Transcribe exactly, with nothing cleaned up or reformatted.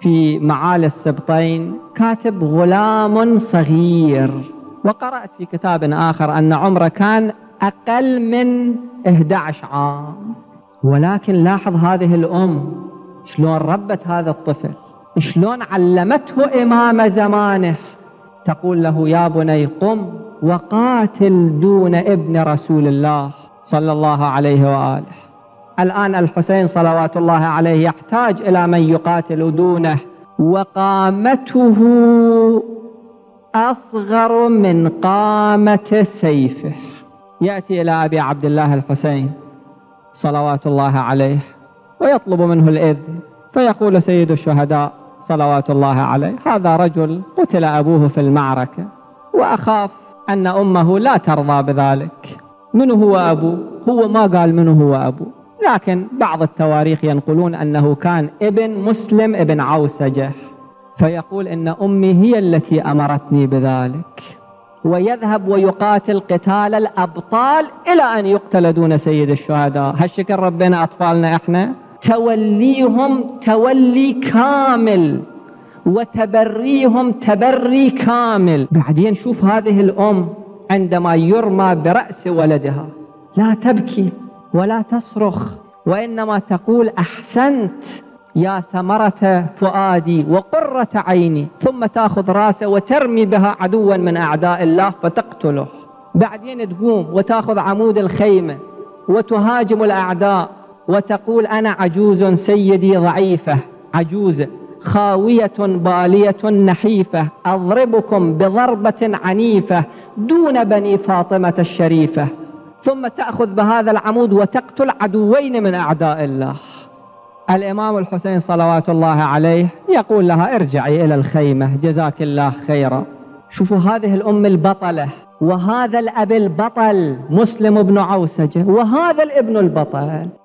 في معالي السبطين كاتب غلام صغير، وقرأت في كتاب آخر أن عمره كان أقل من إحدى عشر عام. ولكن لاحظ هذه الأم شلون ربت هذا الطفل، شلون علمته إمام زمانه. تقول له: يا بني قم وقاتل دون ابن رسول الله صلى الله عليه وآله. الآن الحسين صلوات الله عليه يحتاج إلى من يقاتل دونه، وقامته أصغر من قامة سيفه. يأتي إلى أبي عبد الله الحسين صلوات الله عليه ويطلب منه الإذن، فيقول سيد الشهداء صلوات الله عليه: هذا رجل قتل أبوه في المعركة، وأخاف أن أمه لا ترضى بذلك. من هو أبوه؟ هو ما قال من هو أبوه، لكن بعض التواريخ ينقلون أنه كان ابن مسلم ابن عوسجة، فيقول: إن أمي هي التي أمرتني بذلك. ويذهب ويقاتل قتال الأبطال إلى أن يقتل دون سيد الشهداء. هالشكل ربنا أطفالنا إحنا توليهم تولي كامل وتبريهم تبري كامل. بعدين شوف هذه الأم عندما يرمى برأس ولدها لا تبكي ولا تصرخ، وإنما تقول: أحسنت يا ثمرة فؤادي وقرة عيني، ثم تأخذ راسه وترمي بها عدوا من أعداء الله فتقتله. بعدين تقوم وتأخذ عمود الخيمة وتهاجم الأعداء وتقول: أنا عجوز سيدي ضعيفة، عجوزة خاوية بالية نحيفة، أضربكم بضربة عنيفة دون بني فاطمة الشريفة. ثم تأخذ بهذا العمود وتقتل عدوين من أعداء الله. الإمام الحسين صلوات الله عليه يقول لها: ارجعي إلى الخيمة جزاك الله خيرا. شوفوا هذه الأم البطلة، وهذا الأب البطل مسلم بن عوسجة، وهذا الابن البطل.